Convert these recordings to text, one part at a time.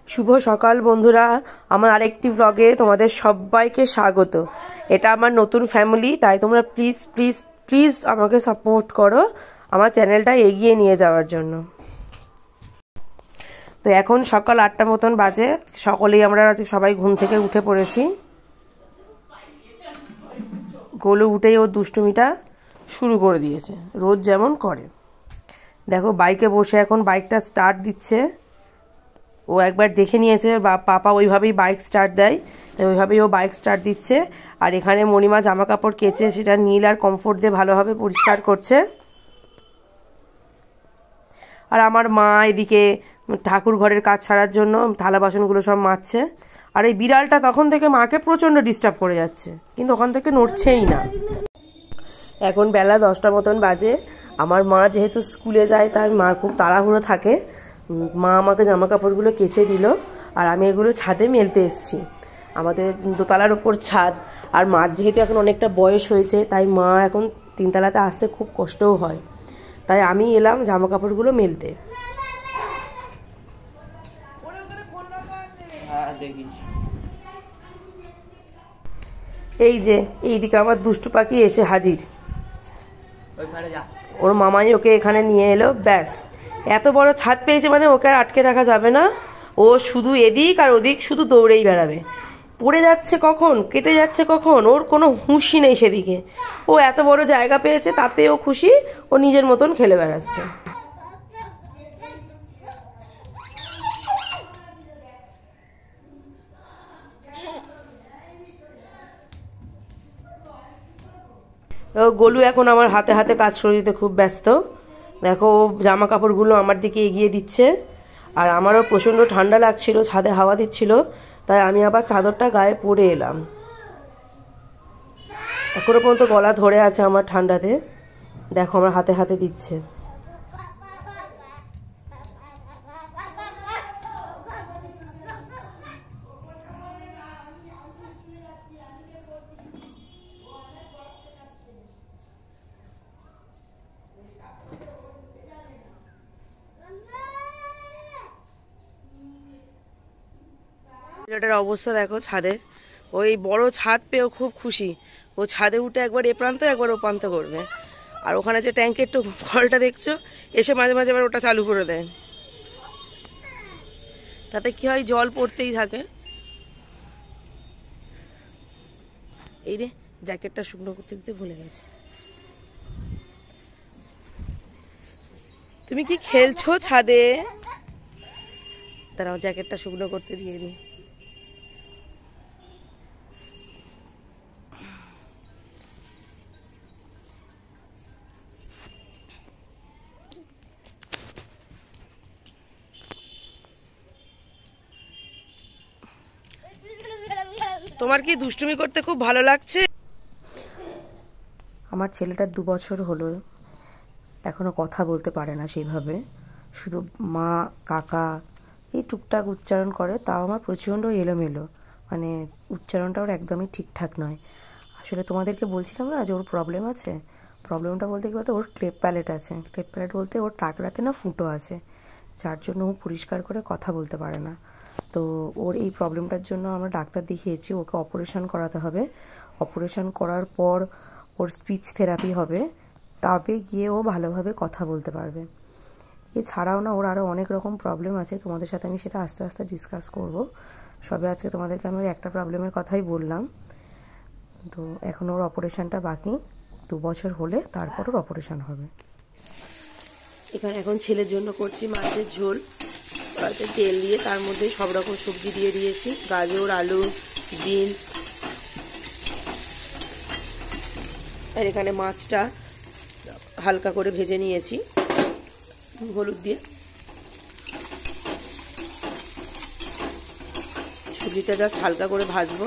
শুভ সকাল বন্ধুরা, আমার আরেকটি ব্লগে তোমাদের সবাইকে স্বাগত। এটা আমার নতুন ফ্যামিলি, তাই তোমরা প্লিজ প্লিজ প্লিজ আমাকে সাপোর্ট করো আমার চ্যানেলটা এগিয়ে নিয়ে যাওয়ার জন্য। তো এখন সকাল 8টার মতন বাজে, সকলেই আমরা সবাই ঘুম থেকে উঠে পড়েছি। গোলু উঠেই ও দুষ্টুমিটা শুরু করে দিয়েছে, রোজ যেমন করে। দেখো বাইকে বসে এখন বাইকটা স্টার্ট দিচ্ছে। ও একবার দেখে নিয়েছে বা পাপা ওইভাবেই বাইক স্টার্ট দেয়, তাই ওইভাবেই ও বাইক স্টার্ট দিচ্ছে। আর এখানে মণিমা জামা কাপড় কেচে সেটা নীল আর কমফোর্ট দিয়ে ভালোভাবে পরিষ্কার করছে। আর আমার মা এদিকে ঠাকুর ঘরের কাজ ছাড়ার জন্য থালা বাসনগুলো সব মাজছে। আর এই বিড়ালটা তখন থেকে মাকে প্রচণ্ড ডিস্টার্ব করে যাচ্ছে, কিন্তু ওখান থেকে নড়ছেই না। এখন বেলা 10টার মতন বাজে। আমার মা যেহেতু স্কুলে যায়, তাই মার খুব তাড়াহুড়ো থাকে। মা আমাকে জামা কাপড়গুলো কেচে দিল, আর আমি এগুলো ছাদে মেলতে এসেছি। আমাদের দোতলার ওপর ছাদ, আর মার যেহেতু এখন অনেকটা বয়স হয়েছে, তাই মা এখন 3তলাতে আসতে খুব কষ্টও হয়, তাই আমি এলাম জামা কাপড়গুলো মেলতে। এই যে এইদিকে আমার দুষ্টু পাখি এসে হাজির। ওর মামাই ওকে এখানে নিয়ে এলো। ব্যাস, এত বড় ছাদ পেয়েছে মানে ওকে আর আটকে রাখা যাবে না। ও শুধু এদিক আর ওদিক শুধু দৌড়েই বেড়াবে। পড়ে যাচ্ছে কখন, কেটে যাচ্ছে কখন, ওর কোনো হুঁশই নেই সেদিকে। ও এত বড় জায়গা পেয়েছে, তাতেও খুশি। ও নিজের মতন খেলে বেড়াচ্ছে। গোলু এখন আমার হাতে হাতে কাজ করে দিতে খুব ব্যস্ত। দেখো ও জামা কাপড়গুলো আমার দিকে এগিয়ে দিচ্ছে। আর আমারও প্রচণ্ড ঠান্ডা লাগছিল, ছাদে হাওয়া দিচ্ছিল, তাই আমি আবার চাদরটা গায়ে পরে এলাম। এখনো পর্যন্ত গলা ধরে আছে আমার ঠান্ডাতে। দেখো আমার হাতে হাতে দিচ্ছে। ছেলেটার অবস্থা দেখো ছাদে। ওই বড় ছাদ পেয়েও খুব খুশি। ও ছাদে উঠে একবার এ প্রান্ত একবার ও প্রান্ত করবে। আর ওখানে যে ট্যাঙ্কের কলটা দেখছো, এসে মাঝে মাঝে আবার ওটা চালু করে দেয়। তাতে কি হয়, জল পড়তেই থাকে। এই রে, জ্যাকেটটা শুকনো করতে দিতে ভুলে গেছে। তুমি কি খেলছো ছাদে? দাঁড়াও, জ্যাকেটটা শুকনো করতে দিয়ে দিই। তোমার কি দুষ্টুমি করতে খুব ভালো লাগছে? আমার ছেলেটার 2 বছর হলো, এখনো কথা বলতে পারে না সেইভাবে। শুধু মা কাকা এই টুকটাক উচ্চারণ করে, তাও আমার প্রচণ্ড এলোমেলো, মানে উচ্চারণটা ওর একদমই ঠিকঠাক নয়। আসলে তোমাদেরকে বলছিলাম না যে ওর প্রবলেম আছে। প্রবলেমটা বলতে কি বলতো, ওর ক্লেপ প্যালেট আছে। ক্লেপ প্যালেট বলতে ওর টাকলাতে না ফুটো আছে, যার জন্য ও পরিষ্কার করে কথা বলতে পারে না। তো ওর এই প্রবলেমটার জন্য আমরা ডাক্তার দেখিয়েছি, ওকে অপারেশন করাতে হবে। অপারেশন করার পর ওর স্পিচ থেরাপি হবে, তবে গিয়ে ও ভালোভাবে কথা বলতে পারবে। এছাড়াও না ওর আরও অনেক রকম প্রবলেম আছে, তোমাদের সাথে আমি সেটা আস্তে আস্তে ডিসকাস করব। সবে আজকে তোমাদেরকে আমি একটা প্রবলেমের কথাই বললাম। তো এখন ওর অপারেশনটা বাকি, 2 বছর হলে তারপর ওর অপারেশন হবে। এখানে এখন ছেলের জন্য করছি মাছের ঝোল। কড়াইতে তেল দিয়ে তার মধ্যে সব রকম সবজি দিয়ে দিয়েছি, গাজর, আলু, বিনস। আর এখানে মাছটা হালকা করে ভেজে নিয়েছি হলুদ দিয়ে। সবজিটা জাস্ট হালকা করে ভাজবো।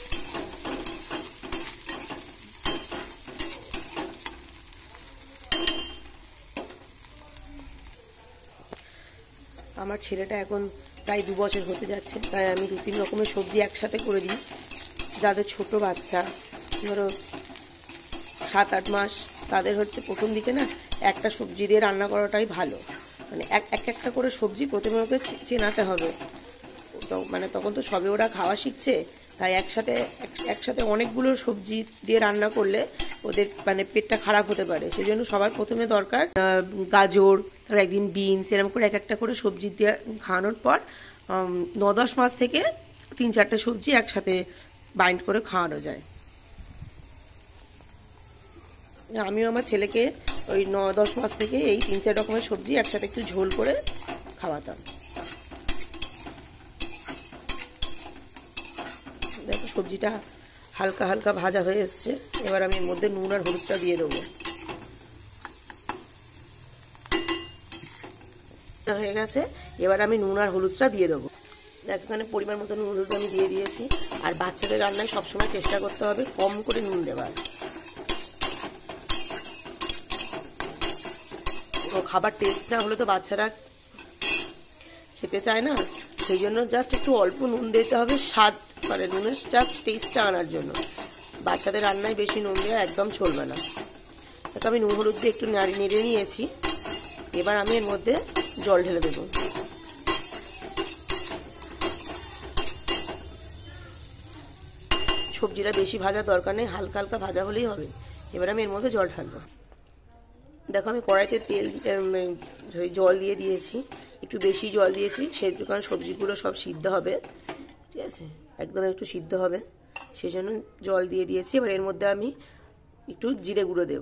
আমার ছেলেটা এখন প্রায় 2 বছর হতে যাচ্ছে, তাই আমি 2-3 রকমের সবজি একসাথে করে দিই। যাদের ছোট বাচ্চা, ধরো 7-8 মাস, তাদের হচ্ছে প্রথম দিকে না একটা সবজি দিয়ে রান্না করাটাই ভালো। মানে একটা করে সবজি প্রথমে ওকে চেনাতে হবে। তো মানে তখন তো সবে ওরা খাওয়া শিখছে, তাই একসাথে অনেকগুলো সবজি দিয়ে রান্না করলে ওদের মানে পেটটা খারাপ হতে পারে। সেই জন্য সবার প্রথমে দরকার গাজর, তারপর একদিন বিনস, এরকম করে একটা করে সবজি দিয়ে খাওয়ানোর পর 9-10 মাস থেকে 3-4টে সবজি একসাথে বাইন্ড করে খাওয়ানো যায়। আমিও আমার ছেলেকে ওই 9-10 মাস থেকে এই 3-4 রকমের সবজি একসাথে একটু ঝোল করে খাওয়াতাম। দেখো সবজিটা হালকা হালকা ভাজা হয়ে এসছে। এবার আমি এর মধ্যে নুন আর হলুদটা দিয়ে দেবো। হয়ে গেছে, এবার আমি নুন আর হলুদটা দিয়ে দেবো। দেখ এখানে পরিমাণ মতো নুন হলুদ আমি দিয়ে দিয়েছি। আর বাচ্চাদের রান্নায় সবসময় চেষ্টা করতে হবে কম করে নুন দেওয়ার। খাবার টেস্ট না হলে তো বাচ্চারা খেতে চায় না, সেই জন্য জাস্ট একটু অল্প নুন দিতে হবে, স্বাদ মানে নুনের জাস্ট টেস্টটা আনার জন্য। বাচ্চাদের রান্নায় বেশি নুন দেওয়া একদম চলবে না। তাকে আমি নুন হলুদ দিয়ে একটু নেড়ে নিয়েছি। এবার আমি এর মধ্যে জল ঢেলে দেবো। সবজিটা বেশি ভাজার দরকার নেই, হালকা হালকা ভাজা হলেই হবে। এবার আমি এর মধ্যে জল ঢালবো। দেখো আমি কড়াইতে জল দিয়ে দিয়েছি, একটু বেশি জল দিয়েছি, সেই কারণ সবজিগুলো সব সিদ্ধ হবে, ঠিক আছে, একদম একটু সিদ্ধ হবে, সেই জন্য জল দিয়ে দিয়েছি। এবার এর মধ্যে আমি একটু জিরে গুঁড়ো দেব।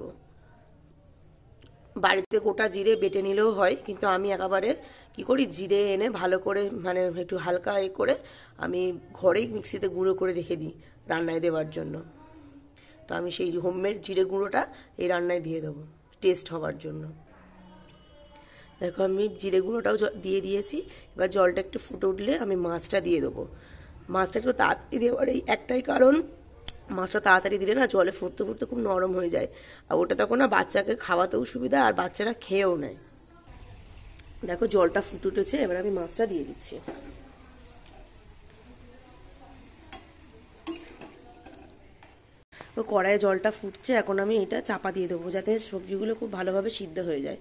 বাড়িতে গোটা জিরে বেটে নিলেও হয়, কিন্তু আমি একেবারে কি করি, জিরে এনে ভালো করে মানে একটু হালকা করে আমি ঘরেই মিক্সিতে গুঁড়ো করে রেখে দিই রান্নায় দেওয়ার জন্য। তো আমি সেই হোমমেড জিরে গুঁড়োটা এই রান্নায় দিয়ে দেবো টেস্ট হওয়ার জন্য। দেখো আমি জিরে গুঁড়োটাও দিয়ে দিয়েছি। এবার জলটা একটু ফুটে উঠলে আমি মাছটা দিয়ে দেবো। মাছটা একটু তাড়াতাড়ি দেওয়ার এই একটাই কারণ, মাছটা তাড়াতাড়ি দিলে না জলে ফুটতে ফুটতে খুব নরম হয়ে যায়, আর ওটা তখন না বাচ্চাকে খাওয়াতেও সুবিধা, আর বাচ্চারা খেয়েও নেয়। দেখো জলটা ফুটে উঠেছে, এবার আমি মাছটা দিয়ে দিচ্ছি। তো কড়াইয়ে জলটা ফুটছে, এখন আমি এটা চাপা দিয়ে দেবো যাতে সবজিগুলো খুব ভালোভাবে সিদ্ধ হয়ে যায়।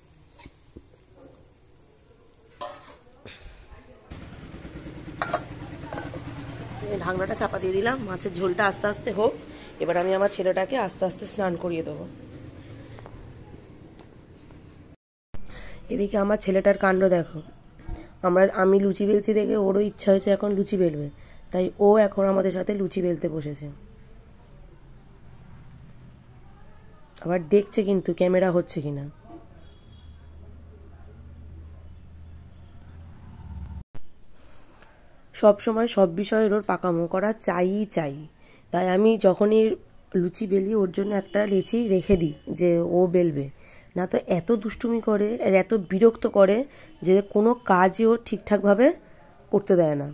ঢাকনাটা চাপা দিয়ে দিলাম, মাছের ঝোলটা আস্তে আস্তে হোক। এবার আমি আমার ছেলেটাকে আস্তে আস্তে স্নান করিয়ে দেবো। এদিকে আমার ছেলেটার কাণ্ড দেখো, আমি লুচি বেলছি দেখে ওরও ইচ্ছা হয়েছে এখন লুচি বেলবে, তাই ও এখন আমাদের সাথে লুচি বেলতে বসেছে। আবার দেখছে কিন্তু ক্যামেরা হচ্ছে কিনা। সব সময় সব বিষয়ের ওর পাকামো করা চাই। তাই আমি যখনই লুচি বেলি ওর জন্য একটা লেচি রেখে দিই যে ও বেলবে, না তো এত দুষ্টুমি করে আর এত বিরক্ত করে যে কোনো কাজই ও ঠিকঠাকভাবে করতে দেয় না।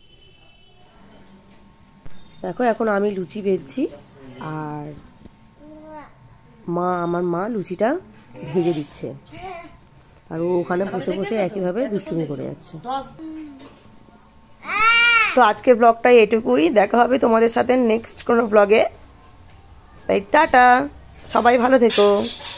দেখো এখন আমি লুচি বেলছি আর আমার মা লুচিটা ভেজে দিচ্ছে, আর ও ওখানে বসে বসে একইভাবে দুষ্টুমি করে যাচ্ছে। তো আজকের ব্লগটা এটুকুই, দেখা হবে তোমাদের সাথে নেক্সট কোনো ব্লগে। তাই টাটা, সবাই ভালো থেকো।